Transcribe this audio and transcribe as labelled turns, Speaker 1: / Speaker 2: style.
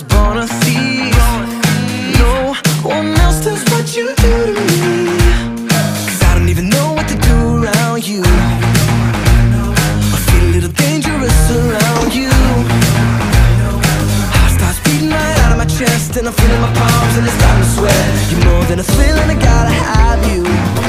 Speaker 1: was born a thief. No one else does what you do to me, 'cause I don't even know what to do around you. I feel a little dangerous around you. Heart starts beating right out of my chest, and I'm feeling my palms and it's starting to sweat. You're more than a thrill and I gotta have you.